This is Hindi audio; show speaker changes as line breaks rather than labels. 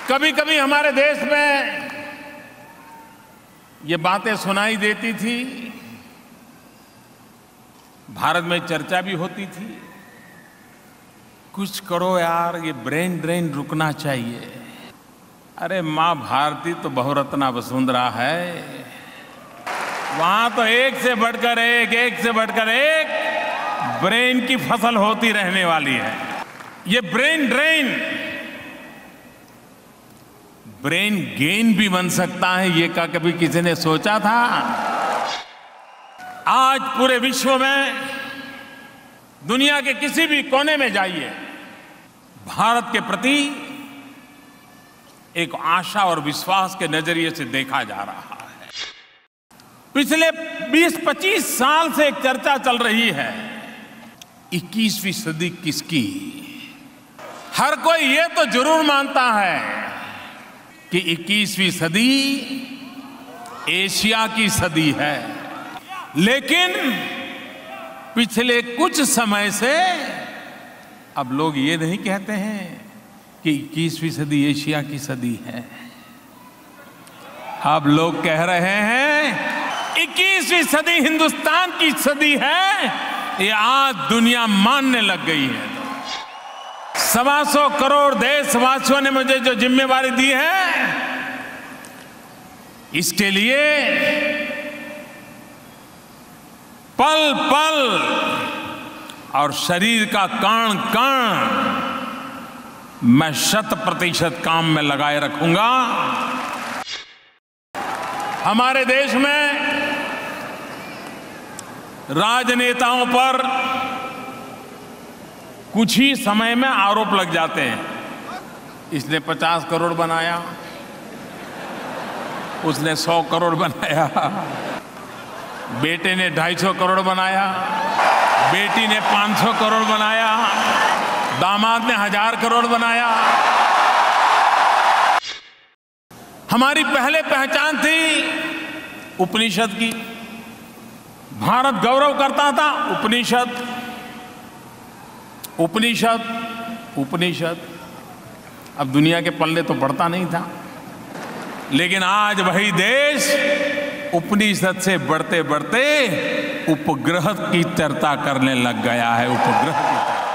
कभी कभी हमारे देश में ये बातें सुनाई देती थी, भारत में चर्चा भी होती थी, कुछ करो यार, ये ब्रेन ड्रेन रुकना चाहिए। अरे माँ भारती तो बहुरत्ना वसुंधरा है, वहां तो एक से बढ़कर एक ब्रेन की फसल होती रहने वाली है। ये ब्रेन ड्रेन ब्रेन गेन भी बन सकता है, ये क्या कभी किसी ने सोचा था? आज पूरे विश्व में, दुनिया के किसी भी कोने में जाइए, भारत के प्रति एक आशा और विश्वास के नजरिए से देखा जा रहा है। पिछले 20-25 साल से एक चर्चा चल रही है, 21वीं सदी किसकी? हर कोई ये तो जरूर मानता है कि 21वीं सदी एशिया की सदी है, लेकिन पिछले कुछ समय से अब लोग ये नहीं कहते हैं कि 21वीं सदी एशिया की सदी है। अब लोग कह रहे हैं 21वीं सदी हिंदुस्तान की सदी है। ये आज दुनिया मानने लग गई है। 125 करोड़ देशवासियों ने मुझे जो जिम्मेवारी दी है, इसके लिए पल पल और शरीर का कण कण मैं 100% काम में लगाए रखूंगा। हमारे देश में राजनेताओं पर कुछ ही समय में आरोप लग जाते हैं। इसने 50 करोड़ बनाया, उसने 100 करोड़ बनाया, बेटे ने 250 करोड़ बनाया, बेटी ने 500 करोड़ बनाया, दामाद ने 1000 करोड़ बनाया। हमारी पहले पहचान थी उपनिषद की। भारत गौरव करता था उपनिषद उपनिषद उपनिषद। अब दुनिया के पल्ले तो पड़ता नहीं था, लेकिन आज वही देश उपनिषद से बढ़ते बढ़ते उपग्रह की चर्चा करने लग गया है। उपग्रह की